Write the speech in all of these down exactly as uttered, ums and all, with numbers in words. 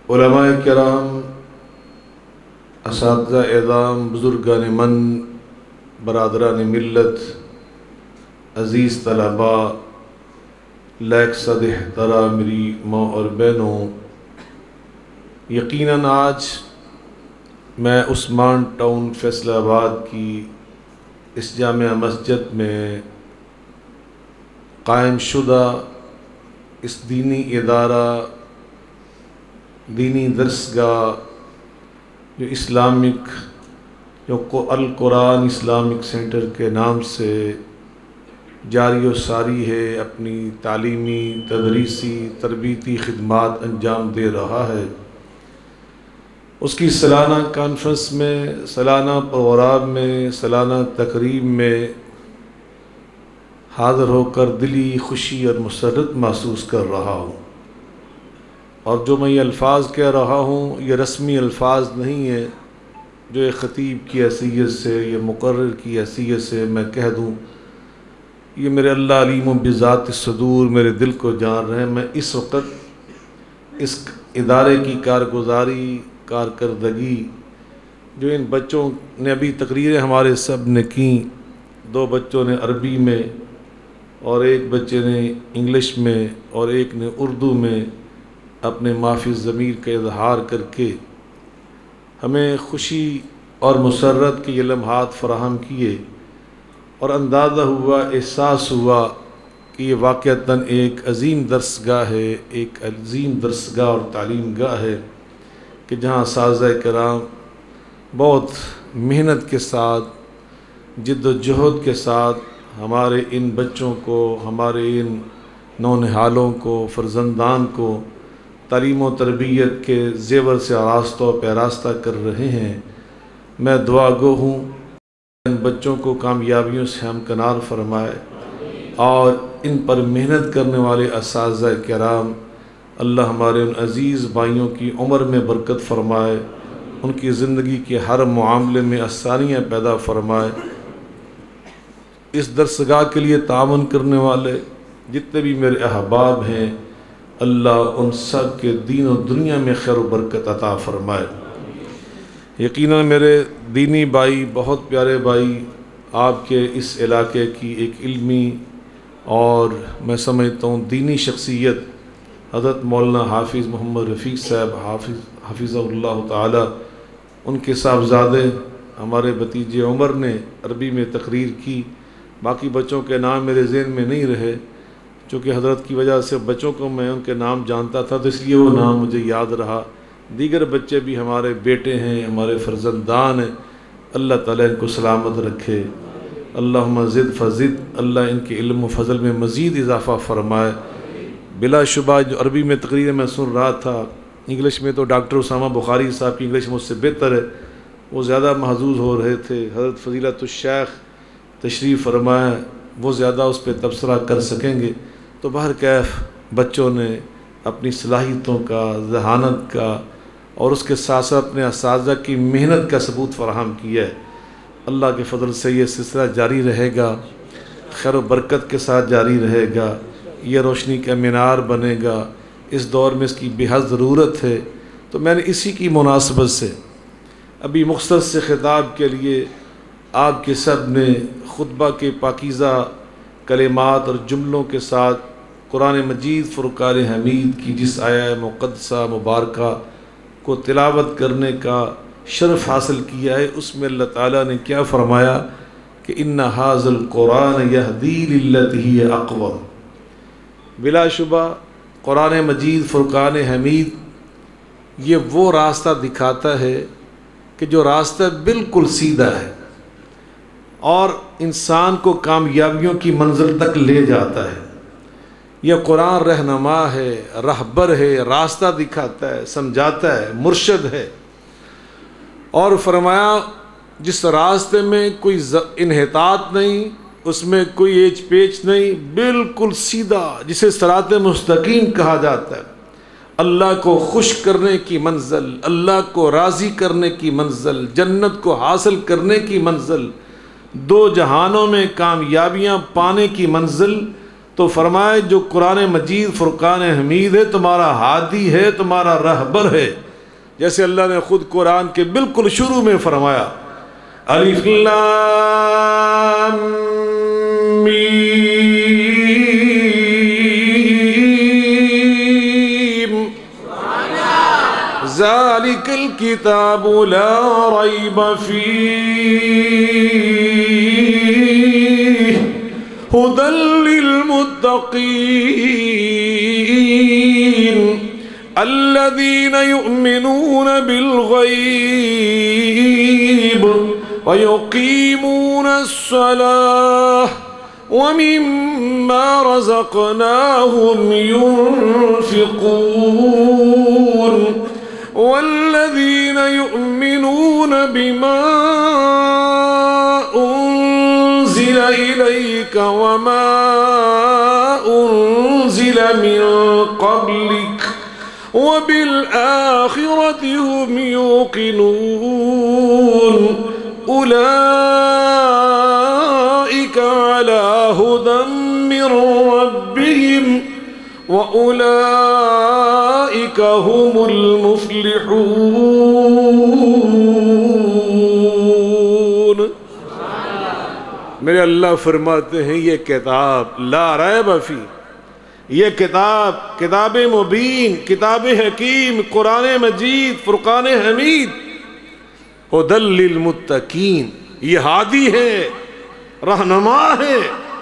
علماء کرام، اساتذہ اعظام، بزرگان من، برادران ملت، عزیز طلباء، لائق صد احترام میری ماں اور بہنوں، یقیناً آج میں عثمان ٹاؤن فیصل آباد کی اس جامع مسجد میں قائم شدہ اس دینی ادارہ، دینی درسگاہ جو اسلامک جو القرآن اسلامک سینٹر کے نام سے جاری و ساری ہے، اپنی تعلیمی، تدریسی، تربیتی خدمات انجام دے رہا ہے، اس کی سالانہ کانفرنس میں، سالانہ پروگرام میں، سالانہ تقریب میں حاضر ہو کر دلی خوشی اور مسرت محسوس کر رہا ہوں۔ اور جو میں یہ الفاظ کہہ رہا ہوں یہ رسمی الفاظ نہیں ہے جو ایک خطیب کی حیثیت سے یا مقرر کی حیثیت سے میں کہہ دوں، یہ میرے اللہ علیم بذات الصدور میرے دل کو جان رہے ہیں۔ میں اس وقت اس ادارے کی کارگزاری، کارکردگی جو ان بچوں نے ابھی تقریریں ہمارے سب نے کیں، دو بچوں نے عربی میں اور ایک بچے نے انگلش میں اور ایک نے اردو میں اپنے معافی ضمیر کا اظہار کر کے ہمیں خوشی اور مسرت کے یہ لمحات فراہم کیے، اور اندازہ ہوا، احساس ہوا کہ یہ واقعتاً ایک عظیم درسگاہ ہے، ایک عظیم درسگاہ اور تعلیم گاہ ہے کہ جہاں اساتذہ کرام بہت محنت کے ساتھ، جد و جہد کے ساتھ ہمارے ان بچوں کو، ہمارے ان نونہالوں کو، فرزندان کو تعلیم و تربیت کے زیور سے آراستہ و پیراستہ کر رہے ہیں۔ میں دعا گو ہوں ان بچوں کو کامیابیوں سے ہمکنار فرمائے، اور ان پر محنت کرنے والے اساتذہ کرام، اللہ ہمارے ان عزیز بھائیوں کی عمر میں برکت فرمائے، ان کی زندگی کے ہر معاملے میں آسانیاں پیدا فرمائے۔ اس درسگاہ کے لیے تعاون کرنے والے جتنے بھی میرے احباب ہیں، اللہ ان سب کے دین و دنیا میں خیر و برکت عطا فرمائے۔ یقیناً میرے دینی بھائی، بہت پیارے بھائی، آپ کے اس علاقے کی ایک علمی اور میں سمجھتا ہوں دینی شخصیت حضرت مولانا حافظ محمد رفیق صاحب حافظ حفظہ اللہ تعالی، ان کے صاحبزادے ہمارے بھتیجے عمر نے عربی میں تقریر کی۔ باقی بچوں کے نام میرے ذہن میں نہیں رہے، چونکہ حضرت کی وجہ سے بچوں کو میں ان کے نام جانتا تھا تو اس لیے وہ نام مجھے یاد رہا۔ دیگر بچے بھی ہمارے بیٹے ہیں، ہمارے فرزندان ہیں، اللہ تعالیٰ ان کو سلامت رکھے۔ اللہم زد فزد، اللہ ان کے علم و فضل میں مزید اضافہ فرمائے۔ بلا شبہ جو عربی میں تقریر میں سن رہا تھا، انگلش میں تو ڈاکٹر اسامہ بخاری صاحب کی انگلش مجھ سے بہتر ہے، وہ زیادہ محظوظ ہو رہے تھے۔ حضرت فضیلت الشیخ تشریف فرمائے، وہ زیادہ اس پہ تبصرہ کر سکیں گے۔ تو بہرکیف بچوں نے اپنی صلاحیتوں کا، ذہانت کا اور اس کے ساتھ ساتھ اپنے اساتذہ کی محنت کا ثبوت فراہم کیا ہے۔ اللہ کے فضل سے یہ سلسلہ جاری رہے گا، خیر و برکت کے ساتھ جاری رہے گا، یہ روشنی کا مینار بنے گا۔ اس دور میں اس کی بے حد ضرورت ہے۔ تو میں نے اسی کی مناسبت سے ابھی مختصر سے خطاب کے لیے آپ کے سب نے خطبہ کے پاکیزہ کلمات اور جملوں کے ساتھ قرآن مجید فرقان حمید کی جس آیہ مقدسہ مبارکہ کو تلاوت کرنے کا شرف حاصل کیا ہے، اس میں اللہ تعالیٰ نے کیا فرمایا کہ ان ھذا القرآن یہدی للتی ہی اقوم۔ بلا شبہ قرآن مجید فرقان حمید یہ وہ راستہ دکھاتا ہے کہ جو راستہ بالکل سیدھا ہے اور انسان کو کامیابیوں کی منزل تک لے جاتا ہے۔ یہ قرآن رہنما ہے، رہبر ہے، راستہ دکھاتا ہے، سمجھاتا ہے، مرشد ہے۔ اور فرمایا جس راستے میں کوئی انحطاط نہیں، اس میں کوئی ایچ پیچ نہیں، بالکل سیدھا، جسے صراط مستقیم کہا جاتا ہے، اللہ کو خوش کرنے کی منزل، اللہ کو راضی کرنے کی منزل، جنت کو حاصل کرنے کی منزل، دو جہانوں میں کامیابیاں پانے کی منزل، تو فرمائے جو قرآن مجید فرقان حمید ہے تمہارا ہادی ہے، تمہارا رہبر ہے، جیسے اللہ نے خود قرآن کے بالکل شروع میں فرمایا الف لام میم ذالک الکتاب لا ریب فیہ ہدی للمتقین الذین یؤمنون بالغیب وَيُقِيمُونَ الصَّلَاةَ وَمِمَّا رَزَقْنَاهُمْ يُنْفِقُونَ وَالَّذِينَ يُؤْمِنُونَ بِمَا أُنزِلَ إِلَيْكَ وَمَا أُنزِلَ مِن قَبْلِكَ وَبِالْآخِرَةِ هُمْ يُوقِنُونَ أُولَئِكَ عَلَى هُدًى مِّن رَّبِّهِمْ وَأُولَئِكَ هُمُ الْمُفْلِحُونَ۔ میرے اللہ فرماتے ہیں یہ کتاب لا ریب فی، یہ کتاب کتاب مبین، کتاب حکیم، قرآن مجید، فرقان حمید، ہدی للمتقین، یہ ہادی ہے، رہنما ہے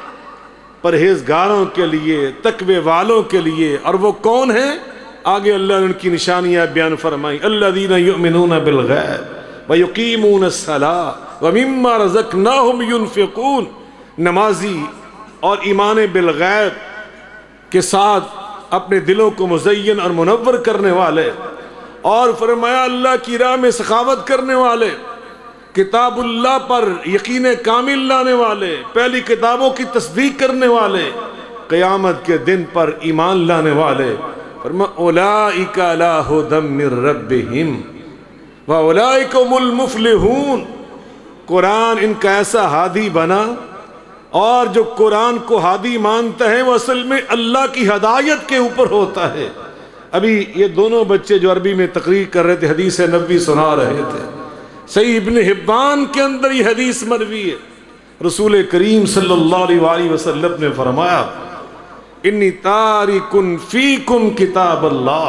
پرہیزگاروں کے لیے، تقوی والوں کے لیے۔ اور وہ کون ہیں؟ آگے اللہ نے ان کی نشانیاں بیان فرمائیں، الذین یؤمنون بالغیب ویقیمون الصلاۃ ومما رزقناہم ینفقون، نمازی اور ایمان بالغیب کے ساتھ اپنے دلوں کو مزین اور منور کرنے والے، اور فرمایا اللہ کی راہ میں سخاوت کرنے والے، کتاب اللہ پر یقین کامل لانے والے، پہلی کتابوں کی تصدیق کرنے والے، قیامت کے دن پر ایمان لانے والے۔ فرمایا اولئک علی ھدی من ربہم واولئک ھم المفلحون۔ قرآن ان کا ایسا ہادی بنا، اور جو قرآن کو ہادی مانتا ہے وہ اصل میں اللہ کی ہدایت کے اوپر ہوتا ہے۔ ابھی یہ دونوں بچے جو عربی میں تقریر کر رہے تھے حدیث نبوی سنا رہے تھے، صحیح ابن حبان کے اندر یہ حدیث مروی ہے، رسول کریم صلی اللہ علیہ وآلہ وسلم نے فرمایا انی تارک فیکم کتاب اللہ،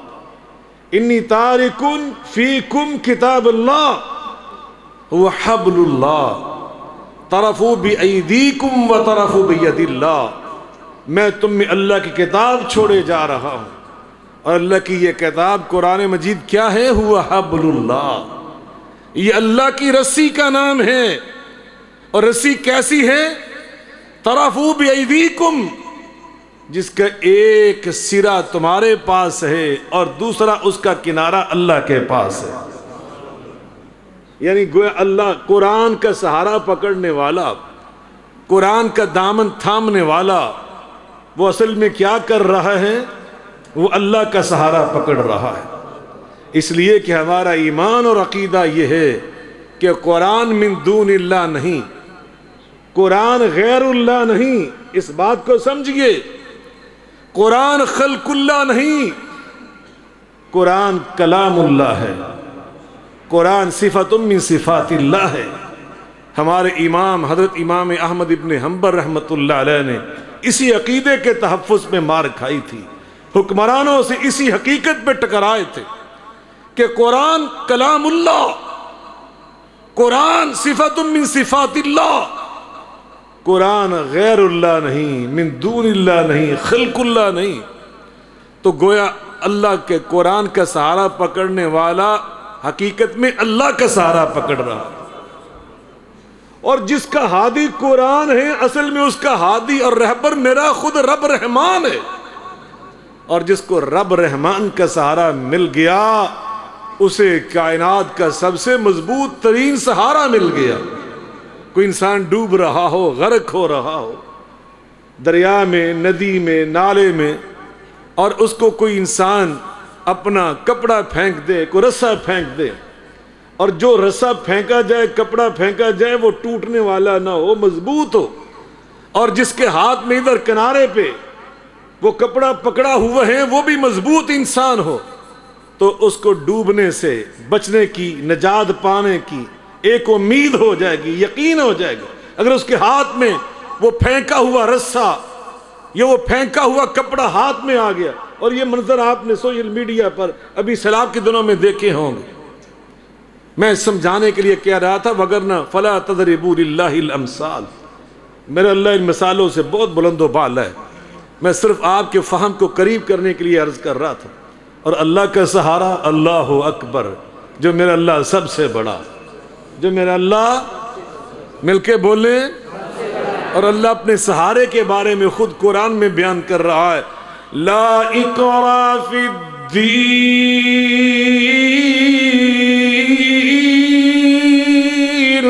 انی تارک فیکم کتاب اللہ هو حبل اللہ طرفوا بأیدیکم وطرفوا بید اللہ، میں تم میں اللہ کی کتاب چھوڑے جا رہا ہوں، اور اللہ کی یہ کتاب قرآن مجید کیا ہے؟ ہوا حبل اللہ، یہ اللہ کی رسی کا نام ہے۔ اور رسی کیسی ہے؟ طرفوا بأیدیکم، جس کا ایک سرا تمہارے پاس ہے اور دوسرا اس کا کنارہ اللہ کے پاس ہے۔ یعنی گویا اللہ قرآن کا سہارا پکڑنے والا، قرآن کا دامن تھامنے والا، وہ اصل میں کیا کر رہا ہے؟ وہ اللہ کا سہارا پکڑ رہا ہے۔ اس لیے کہ ہمارا ایمان اور عقیدہ یہ ہے کہ قرآن من دون اللہ نہیں، قرآن غیر اللہ نہیں، اس بات کو سمجھیے، قرآن خلق اللہ نہیں، قرآن کلام اللہ ہے، قرآن صفت من صفات اللہ ہے۔ ہمارے امام حضرت امام احمد ابن حنبل رحمۃ اللہ علیہ نے اسی عقیدے کے تحفظ میں مار کھائی تھی، حکمرانوں سے اسی حقیقت پہ ٹکرائے تھے کہ قرآن کلام اللہ، قرآن صفت من صفات اللہ، قرآن غیر اللہ نہیں، من دون اللہ نہیں، خلق اللہ نہیں۔ تو گویا اللہ کے قرآن کا سہارا پکڑنے والا حقیقت میں اللہ کا سہارا پکڑ رہا، اور جس کا ہادی قرآن ہے اصل میں اس کا ہادی اور رہبر میرا خود رب رحمان ہے۔ اور جس کو رب رحمان کا سہارا مل گیا اسے کائنات کا سب سے مضبوط ترین سہارا مل گیا۔ کوئی انسان ڈوب رہا ہو، غرق ہو رہا ہو دریا میں، ندی میں، نالے میں، اور اس کو کوئی انسان اپنا کپڑا پھینک دے، کوئی رسا پھینک دے، اور جو رسا پھینکا جائے، کپڑا پھینکا جائے وہ ٹوٹنے والا نہ ہو، مضبوط ہو، اور جس کے ہاتھ میں ادھر کنارے پہ وہ کپڑا پکڑا ہوا ہے وہ بھی مضبوط انسان ہو تو اس کو ڈوبنے سے بچنے کی، نجات پانے کی ایک امید ہو جائے گی، یقین ہو جائے گا۔ اگر اس کے ہاتھ میں وہ پھینکا ہوا رسہ یا وہ پھینکا ہوا کپڑا ہاتھ میں آ گیا، اور یہ منظر آپ نے سوشل میڈیا پر ابھی سیلاب کے دنوں میں دیکھے ہوں گے، میں سمجھانے کے لیے کہہ رہا تھا وگرنہ فلا تضربوا للہ الامثال، میرا اللہ ان مثالوں سے بہت بلند و بالا ہے، میں صرف آپ کے فہم کو قریب کرنے کے لیے عرض کر رہا تھا۔ اور اللہ کا سہارا اللہ اکبر، جو میرا اللہ سب سے بڑا، جو میرا اللہ، مل کے بولیں۔ اور اللہ اپنے سہارے کے بارے میں خود قرآن میں بیان کر رہا ہے، لا اکراہ فی الدین۔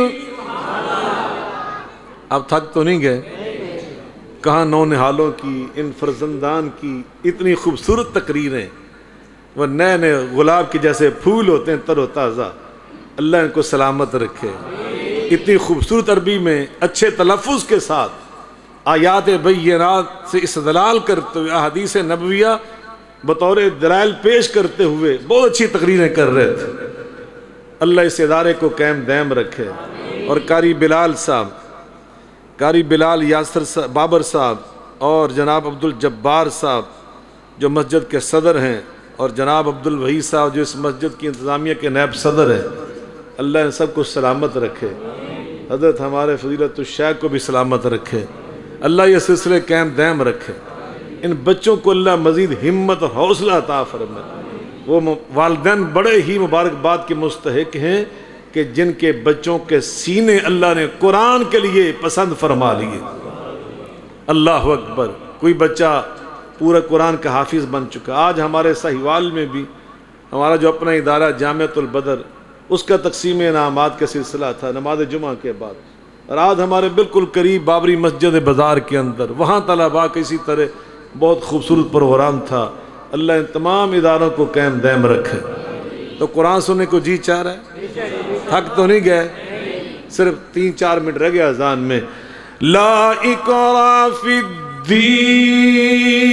اب تھک تو نہیں گئے؟ کہاں نو نہالوں کی، ان فرزندان کی اتنی خوبصورت تقریریں، وہ نئے نئے گلاب کے جیسے پھول ہوتے ہیں تر و تازہ، اللہ ان کو سلامت رکھے۔ اتنی خوبصورت عربی میں اچھے تلفظ کے ساتھ آیات بینات سے استدلال کرتے ہوئے، احادیث نبویہ بطور دلائل پیش کرتے ہوئے بہت اچھی تقریریں کر رہے تھے۔ اللہ اس ادارے کو قائم دائم رکھے۔ اور قاری بلال صاحب، قاری بلال یاسر صاحب بابر صاحب اور جناب عبد الجبار صاحب جو مسجد کے صدر ہیں، اور جناب عبد الوحید صاحب جو اس مسجد کی انتظامیہ کے نائب صدر ہیں، اللہ ان سب کو سلامت رکھے۔ حضرت ہمارے فضیلت الشیخ کو بھی سلامت رکھے، اللہ یہ سلسلے قائم دائم رکھے۔ ان بچوں کو اللہ مزید ہمت اور حوصلہ عطا فرمائے۔ وہ والدین بڑے ہی مبارکباد کے مستحق ہیں کہ جن کے بچوں کے سینے اللہ نے قرآن کے لیے پسند فرما لیے۔ اللہ اکبر، کوئی بچہ پورا قرآن کا حافظ بن چکا۔ آج ہمارے ساہیوال میں بھی ہمارا جو اپنا ادارہ جامعۃ البدر، اس کا تقسیم انعامات کا سلسلہ تھا نماز جمعہ کے بعد، اور آج ہمارے بالکل قریب بابری مسجد بازار کے اندر وہاں طلباء کا اسی طرح بہت خوبصورت پروگرام تھا۔ اللہ ان تمام اداروں کو قائم دائم رکھے۔ تو قرآن سننے کو جی چاہ رہا ہے؟ تھک تو نہیں گئے؟ صرف تین چار منٹ رہ گیا اذان میں۔ لا اکراہ فی الدین،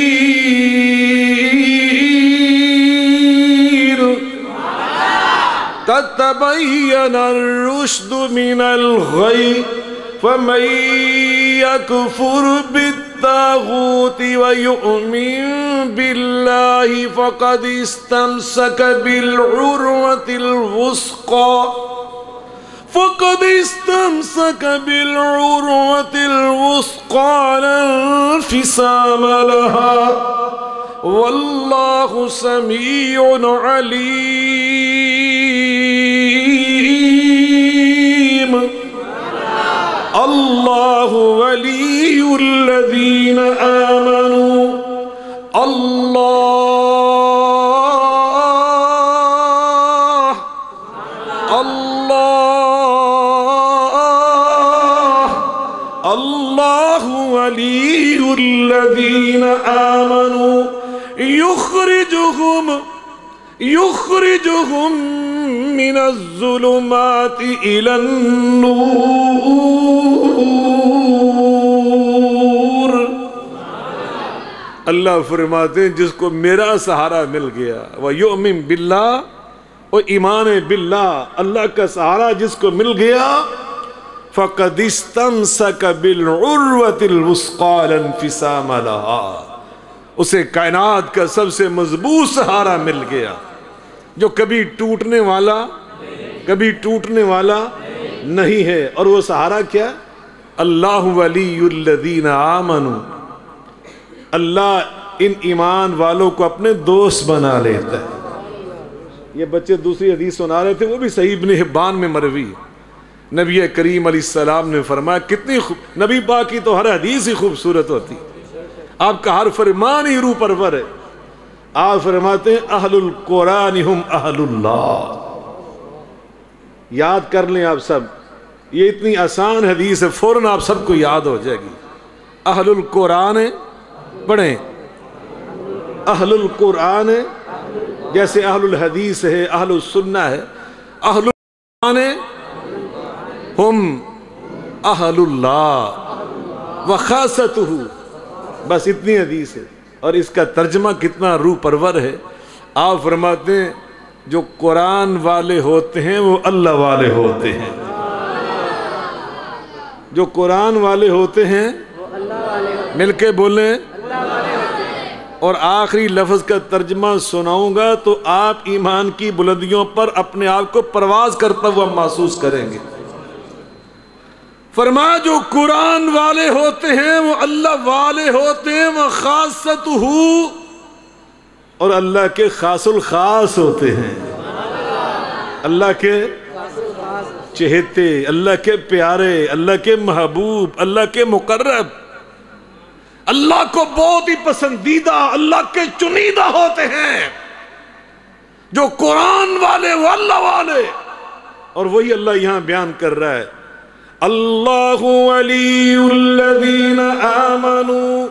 قد تبین الرشد من الغی، فمن یکفر بالطاغوت ویؤمن باللہ فقد استمسک بالعروۃ الوثقی فقد استمسک بالعروۃ الوثقی لا انفصام لها واللہ سمیع علیم۔ اللہ ولی الذین آمنوا، اللہ اللہ اللہ ولی الذین آمنوا یخرجہم یخرجہم من الظلمات الی النور۔ اللہ فرماتے ہیں جس کو میرا سہارا مل گیا، وَيُؤْمِن بِاللَّهِ، اور ایمان باللہ، اللہ کا سہارا جس کو مل گیا، فَقَدْ اسْتَمْسَكَ بِالْعُرْوَةِ الْوُثْقَىٰ لَا انفصام لَهَا، اسے کائنات کا سب سے مضبوط سہارا مل گیا جو کبھی ٹوٹنے والا کبھی ٹوٹنے والا نہیں ہے۔ اور وہ سہارا کیا؟ اللہ ولی الذین آمنوا، اللہ ان ایمان والوں کو اپنے دوست بنا لیتا ہے۔ یہ بچے دوسری حدیث سنا رہے تھے، وہ بھی صحیح ابن حبان میں مروی ہے۔ نبی کریم علیہ السلام نے فرمایا، کتنی خوب، نبی پاک کی تو ہر حدیث ہی خوبصورت ہوتی، آپ کا ہر فرمان ہی روح پرور ہے۔ آپ فرماتے ہیں اہل القرآن ہم اہل اللہ۔ یاد کر لیں آپ سب، یہ اتنی آسان حدیث ہے، فوراً آپ سب کو یاد ہو جائے گی۔ اہل القرآن پڑھیں، اہل القرآن جیسے اہل الحدیث ہے، اہل السنہ ہے، اہل القرآن ہم اہل اللہ۔ وخاصتہ، بس اتنی حدیث ہے، اور اس کا ترجمہ کتنا روح پرور ہے۔ آپ فرماتے ہیں جو قرآن والے ہوتے ہیں وہ اللہ والے ہوتے ہیں، جو قرآن والے ہوتے ہیں مل کے بولیں، اور آخری لفظ کا ترجمہ سناؤں گا تو آپ ایمان کی بلندیوں پر اپنے آپ کو پرواز کرتا ہوا محسوس کریں گے۔ فرمایا جو قرآن والے ہوتے ہیں وہ اللہ والے ہوتے ہیں، وہ خاصتہ، اور اللہ کے خاص الخاص ہوتے ہیں، اللہ کے چہتے، اللہ کے پیارے، اللہ کے محبوب، اللہ کے مقرب، اللہ کو بہت ہی پسندیدہ، اللہ کے چنیدہ ہوتے ہیں۔ جو قرآن والے وہ اللہ والے، اور وہی اللہ یہاں بیان کر رہا ہے، اللہ ولی الذین آمنوا،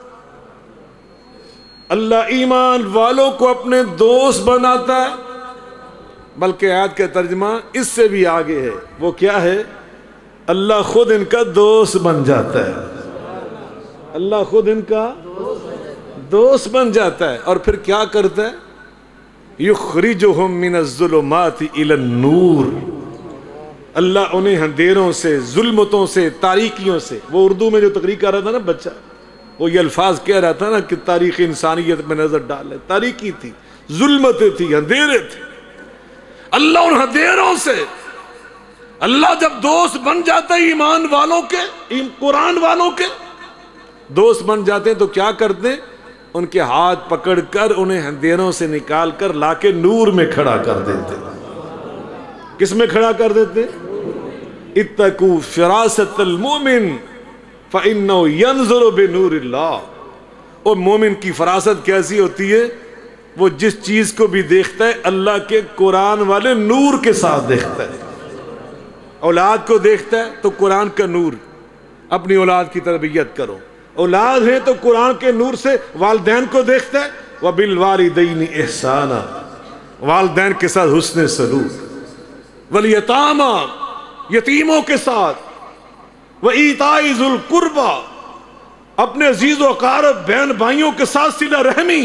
اللہ ایمان والوں کو اپنے دوست بناتا ہے۔ بلکہ آیت کا ترجمہ اس سے بھی آگے ہے، وہ کیا ہے؟ اللہ خود ان کا دوست بن جاتا ہے، اللہ خود ان کا دوست بن جاتا ہے، اور پھر کیا کرتا ہے؟ یخرجہم من الظلمات الی النور، اللہ انہیں اندھیروں سے، ظلمتوں سے، تاریکیوں سے، وہ اردو میں جو تقریر کر رہا تھا نا بچہ، وہ یہ الفاظ کہہ رہا تھا نا کہ تاریخ انسانیت میں نظر ڈالے، تاریکی تھی، ظلمتیں تھی، اندھیرے تھے، اللہ ان اندھیروں سے، اللہ جب دوست بن جاتا ہے ایمان والوں کے، قرآن والوں کے دوست بن جاتے ہیں تو کیا کرتے ہیں؟ ان کے ہاتھ پکڑ کر انہیں اندھیروں سے نکال کر لا کے نور میں کھڑا کر دیتے۔ کس میں کھڑا کر دیتے؟ اتقوا فراست المؤمن فإنه ينظر بنور اللہ۔ اور مومن کی فراست کیسی ہوتی ہے؟ وہ جس چیز کو بھی دیکھتا ہے اللہ کے قرآن والے نور کے ساتھ دیکھتا ہے۔ اولاد کو دیکھتا ہے تو قرآن کا نور، اپنی اولاد کی تربیت کرو۔ اولاد ہے تو قرآن کے نور سے والدین کو دیکھتا ہے، وَبِالْوَالِدَيْنِ احسانا، والدین کے ساتھ حسن سلوک، وَالْيَتَامَى، یتیموں کے ساتھ، وَإِيتَاءِ ذِي الْقُرْبَى، اپنے عزیز و اقارب بہن بھائیوں کے ساتھ صلہ رحمی۔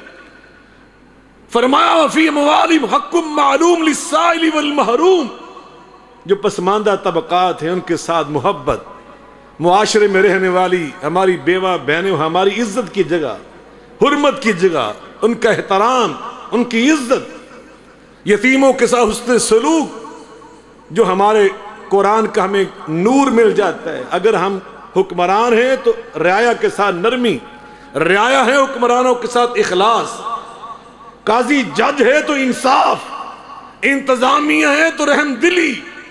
فرمایا وَفِي أَمْوَالِهِمْ حَقٌّ مَّعْلُومٌ لِلسَّائِلِ وَالْمَحْرُومِ، جو پسماندہ طبقات ہیں ان کے ساتھ محبت، معاشرے میں رہنے والی ہماری بیوہ بہنیں ہماری عزت کی جگہ، حرمت کی جگہ، ان کا احترام، ان کی عزت، یتیموں کے ساتھ حسن سلوک، جو ہمارے قرآن کا ہمیں نور مل جاتا ہے۔ اگر ہم حکمران ہیں تو رعایا کے ساتھ نرمی، رعایا ہے حکمرانوں کے ساتھ اخلاص، قاضی جج ہے تو انصاف، انتظامیہ ہے تو رحم دلی،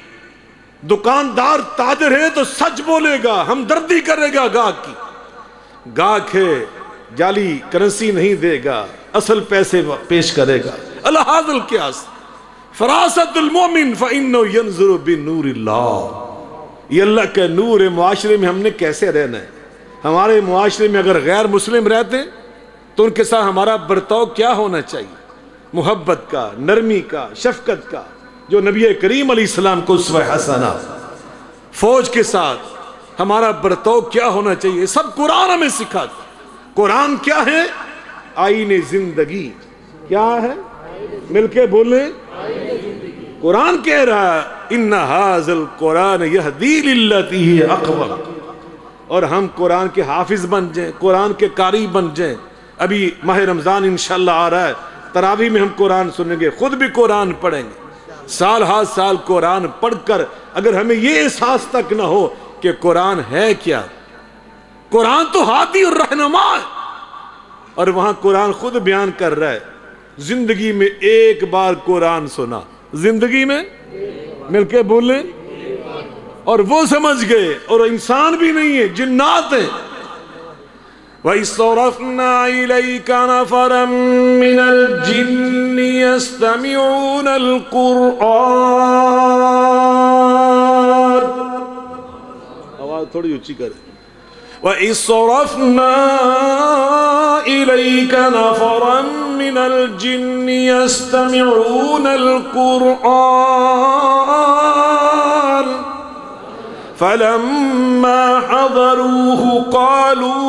دکاندار تاجر ہے تو سچ بولے گا، ہمدردی کرے گا گاہک کی، گاہک ہے جعلی کرنسی نہیں دے گا، اصل پیسے پیش کرے گا۔ الحاظ القیاس، فراست المومن فإنه ينظر بنور اللہ، یہ اللہ کا نور ہے۔ معاشرے میں ہم نے کیسے رہنا ہے؟ ہمارے معاشرے میں اگر غیر مسلم رہتے تو ان کے ساتھ ہمارا برتاؤ کیا ہونا چاہیے؟ محبت کا، نرمی کا، شفقت کا، جو نبی کریم علیہ السلام کو اسوہ حسنہ۔ فوج کے ساتھ ہمارا برتاؤ کیا ہونا چاہیے؟ سب قرآن ہمیں سکھاتا۔ قرآن کیا ہے؟ آئین زندگی۔ کیا ہے؟ مل کے بولیں، قرآن کہہ رہا ہے ان ھذا القرآن یہدی للتی ہی اقوم، اور ہم قرآن کے حافظ بن جائیں، قرآن کے قاری بن جائیں۔ ابھی ماہ رمضان انشاءاللہ آ رہا ہے، تراویح میں ہم قرآن سنیں گے، خود بھی قرآن پڑھیں گے، سال ہر سال قرآن پڑھ کر اگر ہمیں یہ احساس تک نہ ہو کہ قرآن ہے کیا، قرآن تو ہادی اور رہنما ہے، اور وہاں قرآن خود بیان کر رہا ہے زندگی میں ایک بار قرآن سنا، زندگی میں مل کے بولیں، اور وہ سمجھ گئے، اور انسان بھی نہیں ہے، جنات ہیں۔ وَإِصْطَرَفْنَا إِلَيْكَ نَفَرًا مِّنَ الْجِنِّ يَسْتَمِعُونَ الْقُرْآنَ، آواز تھوڑی اونچی کریں۔ وَإِصْطَرَفْنَا إِلَيْكَ نَفَرًا مِّنَ الْجِنِّ يَسْتَمِعُونَ الْقُرْآنَ فلما حضروه قالوا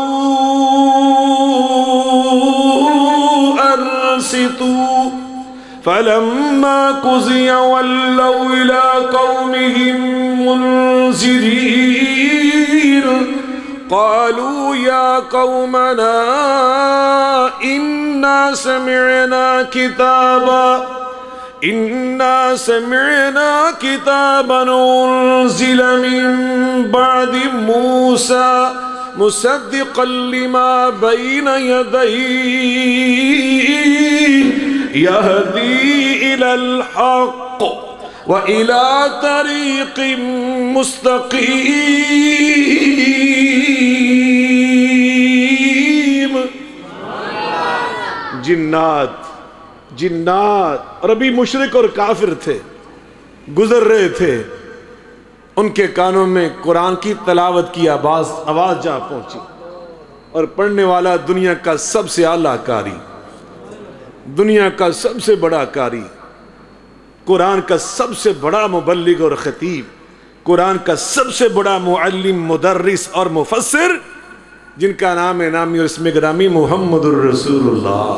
أنصتوا فلما قضي ولوا إلى قومهم منذرين قالوا يا قومنا إنا سمعنا كتابا إنا سمعنا كتابا أنزل من بعد موسى مصدقا لما بين يديه يهدي إلى الحق وإلى طريق مستقيم. جنات جنات اور ابھی مشرک اور کافر تھے، گزر رہے تھے، ان کے کانوں میں قرآن کی تلاوت کی آواز آواز جا پہنچی، اور پڑھنے والا دنیا کا سب سے اعلیٰ قاری، دنیا کا سب سے بڑا قاری، قرآن کا سب سے بڑا مبلغ اور خطیب، قرآن کا سب سے بڑا معلم، مدرس اور مفسر، جن کا نام نامی اور اسم گرامی محمد الرسول اللہ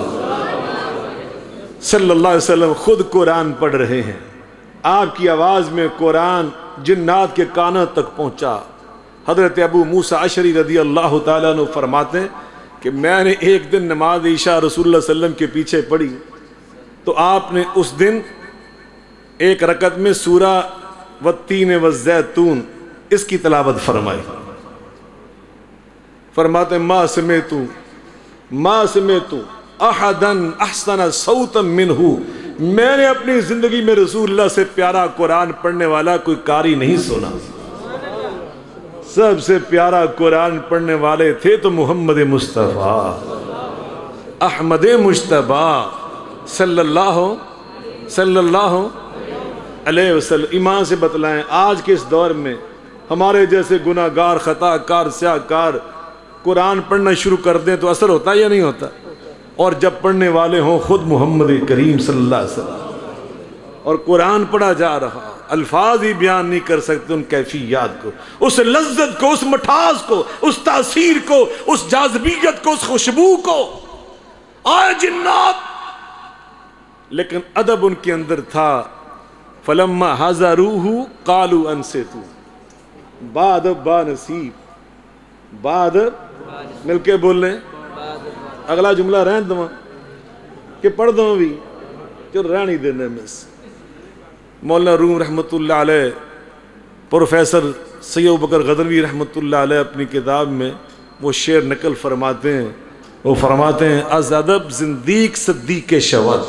صلی اللہ علیہ وسلم خود قرآن پڑھ رہے ہیں. آپ کی آواز میں قرآن جنات کے کانوں تک پہنچا. حضرت ابو موسیٰ اشعری رضی اللہ تعالیٰ عنہ فرماتے ہیں کہ میں نے ایک دن نماز عشاء رسول اللہ صلی اللہ علیہ وسلم کے پیچھے پڑھی تو آپ نے اس دن ایک رکعت میں سورہ والتین والزیتون اس کی تلاوت فرمائی. فرماتے ہیں ما سمعتو ما سمعتو احدن احسن صوتا منہ، میں نے اپنی زندگی میں رسول اللہ سے پیارا قرآن پڑھنے والا کوئی قاری نہیں سنا. سب سے پیارا قرآن پڑھنے والے تھے تو محمد مصطفیٰ احمد مجتبیٰ صلی اللہ صلی اللہ علیہ وسلم. ایمان سے بتلائیں آج کے اس دور میں ہمارے جیسے گناہ گار، خطا کار، سیاہ کار قرآن پڑھنا شروع کر دیں تو اثر ہوتا ہے یا نہیں ہوتا؟ اور جب پڑھنے والے ہوں خود محمد کریم صلی اللہ علیہ وسلم، اور قرآن پڑھا جا رہا، الفاظ ہی بیان نہیں کر سکتے ان کیفیات کو، اس لذت کو، اس مٹھاس کو، اس تاثیر کو، اس جاذبیت کو، اس خوشبو کو. آئے جنات، لیکن ادب ان کے اندر تھا. فلما حضروہ قالوا انصتوا، بعد با نصیب، بعد مل کے بول لیں. اگلا جملہ رہن دوں کہ پڑھ دوں بھی جو رہنی دینے میں سے. مولانا روم رحمۃ اللہ علیہ، پروفیسر سید بکر غدروی رحمۃ اللہ علیہ اپنی کتاب میں وہ شعر نقل فرماتے ہیں. وہ فرماتے ہیں از ادب زندیق صدیق شود،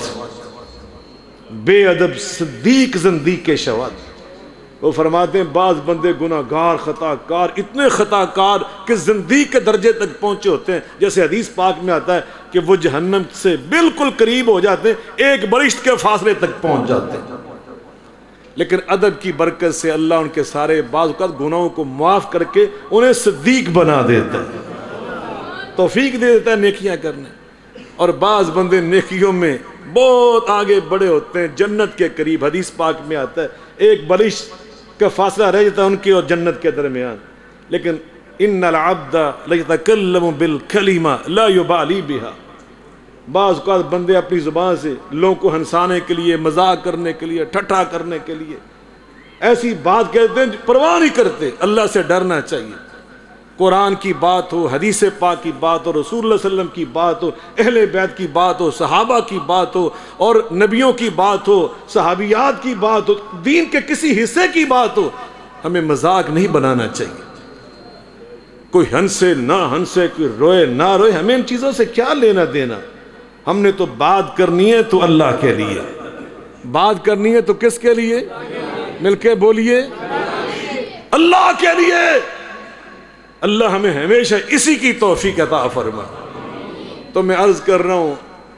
بے ادب صدیق زندیق شود. وہ فرماتے ہیں بعض بندے گناہ گار، خطا کار، اتنے خطا کار کہ زندیق کے درجے تک پہنچے ہوتے ہیں. جیسے حدیث پاک میں آتا ہے کہ وہ جہنم سے بالکل قریب ہو جاتے ہیں، ایک برشت کے فاصلے تک پہنچ جاتے ہیں. لیکن ادب کی برکت سے اللہ ان کے سارے بعض اوقات گناہوں کو معاف کر کے انہیں صدیق بنا دیتا ہے، توفیق دے دیتا ہے نیکیاں کرنے. اور بعض بندے نیکیوں میں بہت آگے بڑے ہوتے ہیں، جنت کے قریب. حدیث پاک میں آتا ہے ایک برشت کا فاصلہ رہ جاتا ہے ان کی اور جنت کے درمیان. لیکن ان العبد لیتکلم بالکلمہ لا یبالی بہا، بعض اوقات بندے اپنی زبان سے لوگوں کو ہنسانے کے لیے، مذاق کرنے کے لیے، ٹھٹھا کرنے کے لیے ایسی بات کہتے ہیں پرواہ نہیں کرتے. اللہ سے ڈرنا چاہیے. قرآن کی بات ہو، حدیث پاک کی بات ہو، رسول اللہ صلی اللہ علیہ وسلم کی بات ہو، اہل بیت کی بات ہو، صحابہ کی بات ہو، اور نبیوں کی بات ہو، صحابیات کی بات ہو، دین کے کسی حصے کی بات ہو، ہمیں مذاق نہیں بنانا چاہیے. کوئی ہنسے نہ ہنسے، کوئی روئے نہ روئے، ہمیں ان چیزوں سے کیا لینا دینا. ہم نے تو بات کرنی ہے تو اللہ کے لیے، بات کرنی ہے تو کس کے لیے؟ مل کے بولیے، اللہ کے لیے. اللہ ہمیں ہمیشہ اسی کی توفیق عطا فرما. تو میں عرض کر رہا ہوں،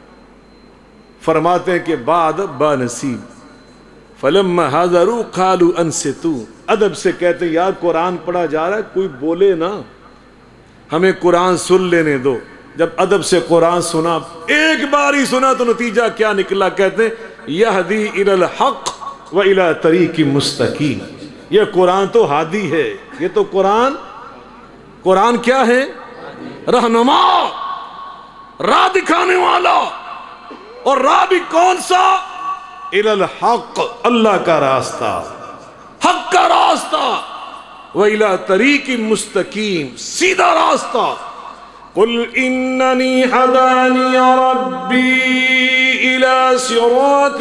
فرماتے ہیں کہ بعد با نصیب فلما حضروا قالوا انصتوا. ادب سے کہتے ہیں یار قرآن پڑھا جا رہا ہے، کوئی بولے نا، ہمیں قرآن سن لینے دو. جب ادب سے قرآن سنا، ایک بار ہی سنا تو نتیجہ کیا نکلا؟ کہتے ہیں یہدی الی الحق و الی طریق مستقیم. یہ قرآن تو ہادی ہے. یہ تو قرآن قرآن کیا ہے؟ رہنما، راہ دکھانے والا. اور راہ بھی کون سا؟ الی الحق، اللہ کا راستہ، حق کا راستہ. وَإِلَىٰ طَرِيقٍ مُسْتَقِيم، سیدھا راستہ. قُلْ إِنَّنِي هَدَانِيَ رَبِّي إِلَىٰ صِرَاطٍ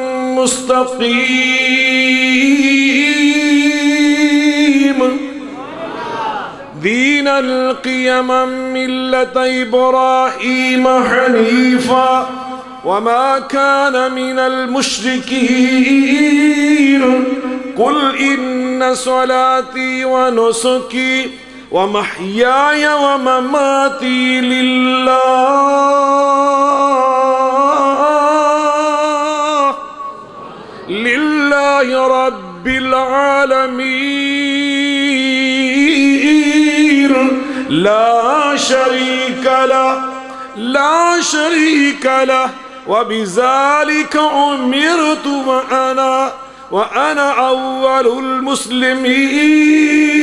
مُسْتَقِيمٍ دِينًا قِيَمًا مِّلَّةَ إِبْرَاهِيمَ حَنِيفًا وَمَا كَانَ مِنَ الْمُشْرِكِينَ. قُلْ إِنَّ صَلَاتِي وَنُسُكِي وَمَحْيَايَ وَمَمَاتِي لِلَّهِ لِلَّهِ رَبِّ الْعَالَمِينَ لَا شَرِيكَ لَهُ لَا شَرِيكَ لَهُ وَبِذَلِكَ أُمِرْتُ وَأَنَا وَأَنَا أَوَّلُ الْمُسْلِمِينَ.